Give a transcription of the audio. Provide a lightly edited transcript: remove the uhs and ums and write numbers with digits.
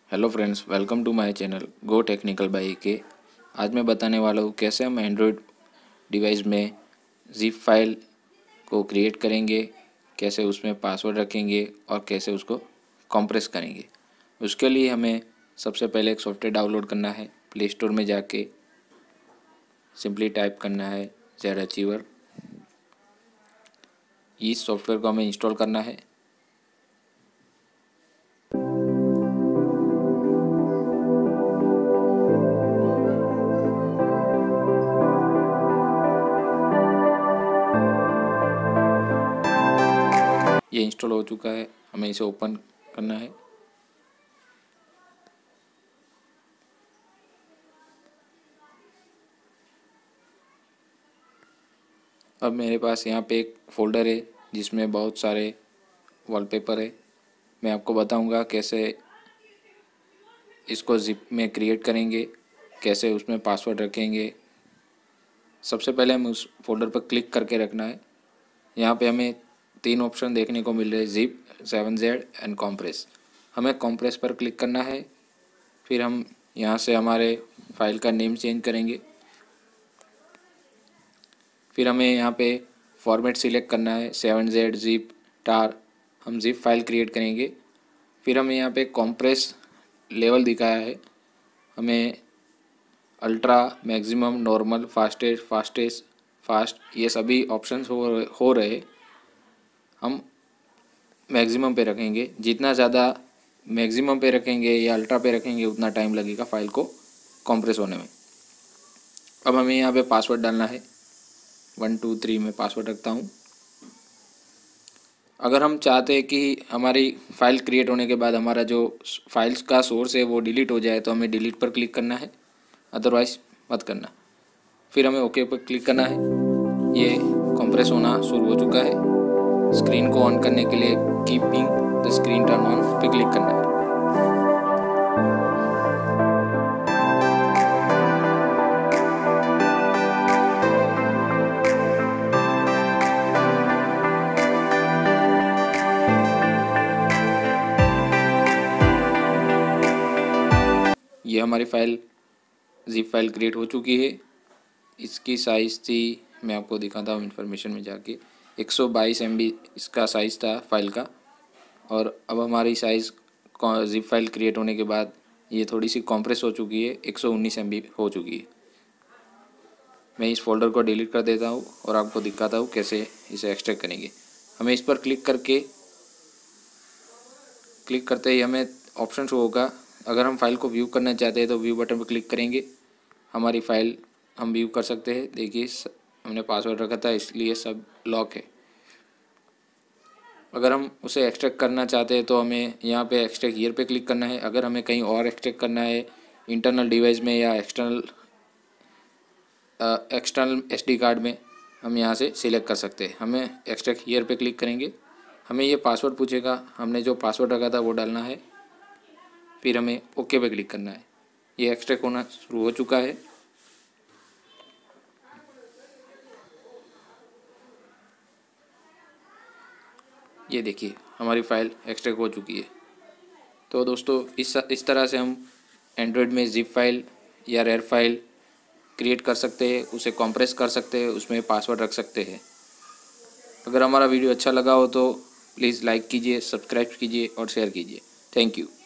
Hello friends, welcome to my channel go technical by के। आज मैं बताने वाला हूँ कैसे हम एंड्रॉयड डिवाइस में जिप फाइल को क्रिएट करेंगे, कैसे उसमें पासवर्ड रखेंगे और कैसे उसको कंप्रेस करेंगे। उसके लिए हमें सबसे पहले एक सॉफ्टवेयर डाउनलोड करना है। प्ले स्टोर में जाके सिंपली टाइप करना है ZArchiver। इस सॉफ्टवेयर को हमें इंस्टॉल करना है। ये इंस्टॉल हो चुका है, हमें इसे ओपन करना है। अब मेरे पास यहाँ पे एक फ़ोल्डर है जिसमें बहुत सारे वॉलपेपर है। मैं आपको बताऊंगा कैसे इसको जिप में क्रिएट करेंगे, कैसे उसमें पासवर्ड रखेंगे। सबसे पहले हमें उस फोल्डर पर क्लिक करके रखना है। यहाँ पे हमें 3 ऑप्शन देखने को मिल रहे हैं, जिप, 7Z एंड कॉम्प्रेस। हमें कॉम्प्रेस पर क्लिक करना है। फिर हम यहाँ से हमारे फाइल का नेम चेंज करेंगे। फिर हमें यहाँ पे फॉर्मेट सिलेक्ट करना है, 7Z जिप टार। हम जिप फाइल क्रिएट करेंगे। फिर हमें यहाँ पे कॉम्प्रेस लेवल दिखाया है, हमें ultra, maximum, normal, fastest, fast, ये सभी ऑप्शंस हो रहे। हम मैक्सिमम पे रखेंगे। जितना ज़्यादा मैक्सिमम पे रखेंगे या अल्ट्रा पे रखेंगे उतना टाइम लगेगा फाइल को कंप्रेस होने में। अब हमें यहाँ पे पासवर्ड डालना है। 1 2 3 में पासवर्ड रखता हूँ। अगर हम चाहते हैं कि हमारी फ़ाइल क्रिएट होने के बाद हमारा जो फाइल्स का सोर्स है वो डिलीट हो जाए तो हमें डिलीट पर क्लिक करना है, अदरवाइज मत करना। फिर हमें ओके पर क्लिक करना है। ये कंप्रेस होना शुरू हो चुका है। स्क्रीन को ऑन करने के लिए keeping the screen turn on पे क्लिक करना है। ये हमारी फ़ाइल जिप फाइल क्रिएट हो चुकी है। इसकी साइज़ थी, मैं आपको दिखाता हूँ इन्फॉर्मेशन में जाके, 122 MB इसका साइज़ था फाइल का। और अब हमारी साइज़ जिप फाइल क्रिएट होने के बाद ये थोड़ी सी कॉम्प्रेस हो चुकी है, 119 MB हो चुकी है। मैं इस फोल्डर को डिलीट कर देता हूँ और आपको दिखाता हूँ कैसे इसे एक्सट्रैक्ट करेंगे। हमें इस पर क्लिक करते ही हमें ऑप्शन शो होगा। अगर हम फाइल को व्यू करना चाहते हैं तो व्यू बटन पर क्लिक करेंगे। हमारी फ़ाइल हम व्यू कर सकते हैं। देखिए हमने पासवर्ड रखा था इसलिए सब लॉक है। अगर हम उसे एक्सट्रैक्ट करना चाहते हैं तो हमें यहाँ पे एक्सट्रैक्ट हियर पे क्लिक करना है। अगर हमें कहीं और एक्सट्रैक्ट करना है इंटरनल डिवाइस में या एक्सटर्नल SD कार्ड में, हम यहाँ से सिलेक्ट कर सकते हैं। हमें एक्सट्रैक्ट हियर पे क्लिक करेंगे। हमें ये पासवर्ड पूछेगा, हमने जो पासवर्ड रखा था वो डालना है। फिर हमें ओके पे क्लिक करना है। ये एक्सट्रैक्ट होना शुरू हो चुका है। ये देखिए हमारी फ़ाइल एक्सट्रैक्ट हो चुकी है। तो दोस्तों इस तरह से हम एंड्रॉयड में जिप फाइल या रेयर फाइल क्रिएट कर सकते हैं, उसे कंप्रेस कर सकते हैं, उसमें पासवर्ड रख सकते हैं। अगर हमारा वीडियो अच्छा लगा हो तो प्लीज़ लाइक कीजिए, सब्सक्राइब कीजिए और शेयर कीजिए। Thank you.